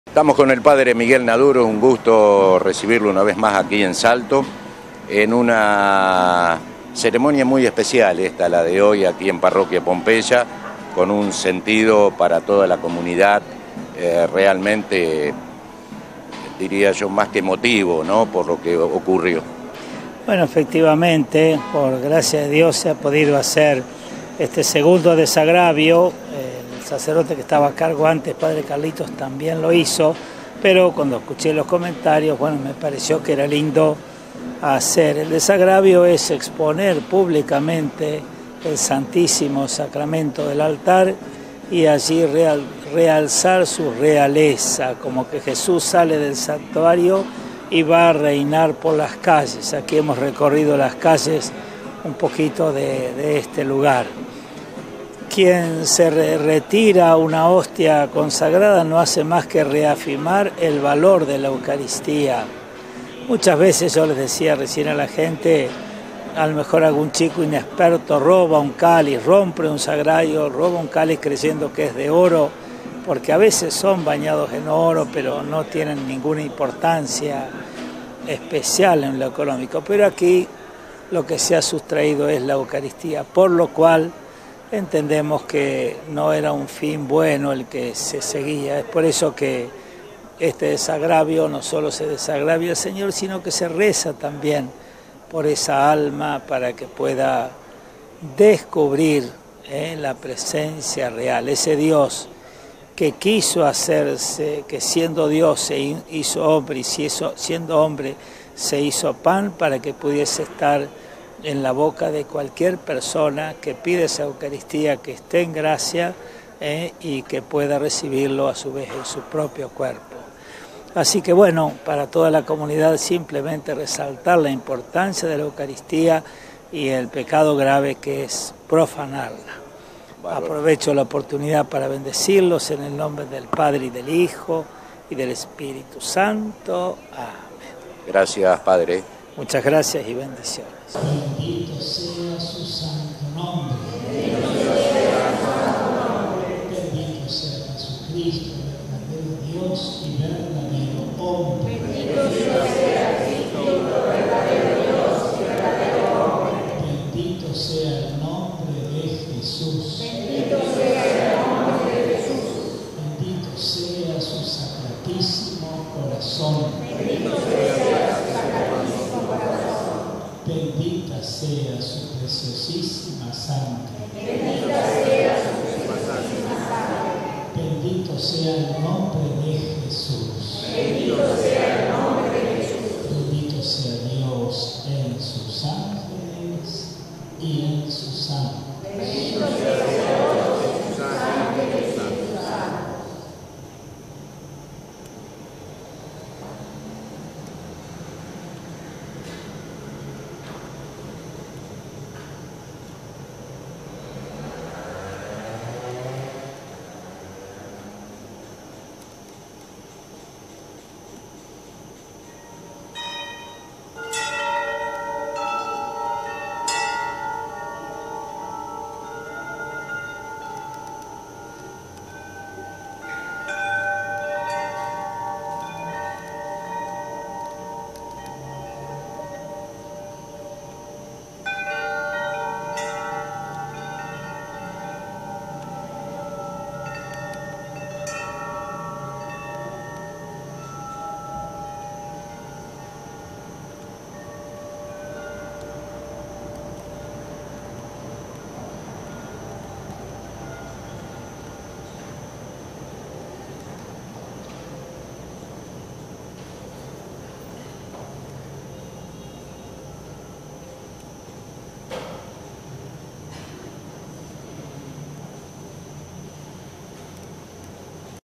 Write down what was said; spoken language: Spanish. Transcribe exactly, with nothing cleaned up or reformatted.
Estamos con el padre Miguel Naduro, un gusto recibirlo una vez más aquí en Salto, en una ceremonia muy especial, esta la de hoy aquí en Parroquia Pompeya, con un sentido para toda la comunidad, eh, realmente, diría yo, más que emotivo, ¿no?, por lo que ocurrió. Bueno, efectivamente, por gracia de Dios se ha podido hacer este segundo desagravio. El sacerdote que estaba a cargo antes, padre Carlitos, también lo hizo, pero cuando escuché los comentarios, bueno, me pareció que era lindo hacer. El desagravio es exponer públicamente el Santísimo Sacramento del altar y allí real, realzar su realeza, como que Jesús sale del santuario y va a reinar por las calles. Aquí hemos recorrido las calles un poquito de, de este lugar. Quien se re retira una hostia consagrada no hace más que reafirmar el valor de la Eucaristía. Muchas veces yo les decía recién a la gente, a lo mejor algún chico inexperto roba un cáliz, rompe un sagrario, roba un cáliz creyendo que es de oro, porque a veces son bañados en oro, pero no tienen ninguna importancia especial en lo económico. Pero aquí lo que se ha sustraído es la Eucaristía, por lo cual entendemos que no era un fin bueno el que se seguía. Es por eso que este desagravio no solo se desagravia al Señor, sino que se reza también por esa alma para que pueda descubrir eh, la presencia real, ese Dios que quiso hacerse, que siendo Dios se hizo hombre y siendo hombre se hizo pan para que pudiese estar en la boca de cualquier persona que pide esa Eucaristía, que esté en gracia eh, y que pueda recibirlo a su vez en su propio cuerpo. Así que bueno, para toda la comunidad simplemente resaltar la importancia de la Eucaristía y el pecado grave que es profanarla. Aprovecho la oportunidad para bendecirlos en el nombre del Padre y del Hijo y del Espíritu Santo. Amén. Gracias, Padre. Muchas gracias y bendiciones. Bendito sea su santo nombre. Bendito sea Jesucristo, verdadero Dios y verdadero hombre. Bendito sea Cristo, verdadero Dios y verdadero hombre. Bendito sea el nombre de Jesús. Bendito sea el nombre de Jesús. Bendito sea su sacratísimo corazón. Bendito sea su sacratísimo corazón. Bendita sea su preciosísima sangre. Bendita sea su preciosísima sangre. Bendito sea el nombre de Jesús.